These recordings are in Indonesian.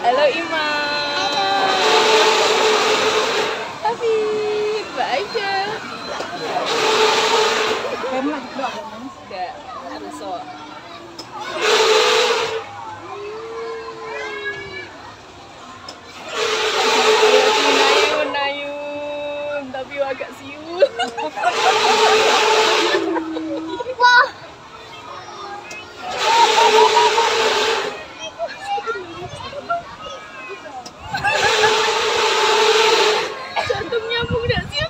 Halo Ima. Hafid, Mbak Aida. Enggak, harus so. Nayun, tapi agak siul. Wah. Jantung nyambung dah, siut.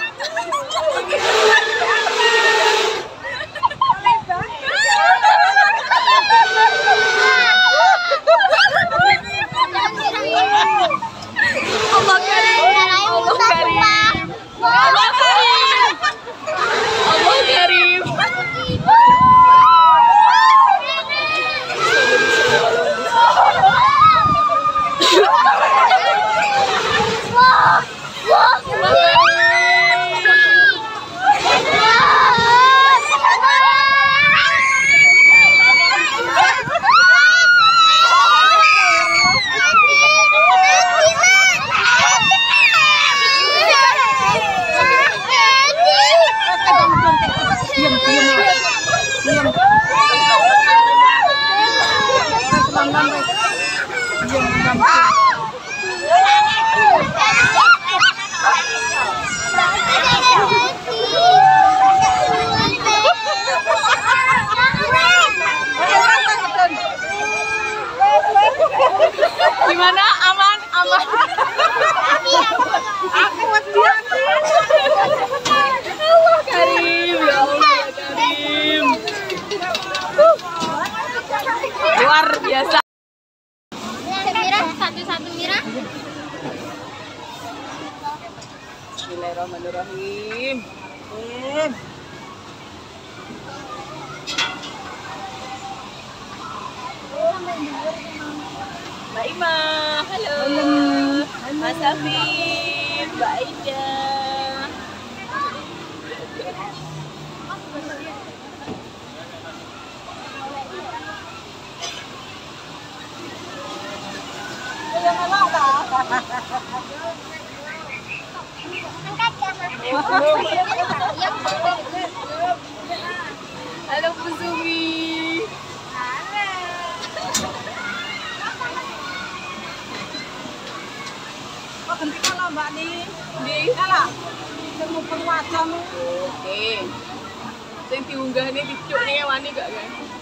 Allah karim, Allah karim, Allah karim, Allah karim. Gimana? Aman? Allah karim, ya Allah karim. Luar biasa. Satu-satu Mira. Bismillahirrahmanirrahim. Mbak Ima, halo. Mas Hafid, Mbak Aida. Halo Bu Sumi. Hentikanlah Mbak nih. Di Kalah. Semua wajahmu. oke. Sing diunggah nih dicuk nih wani gak kan?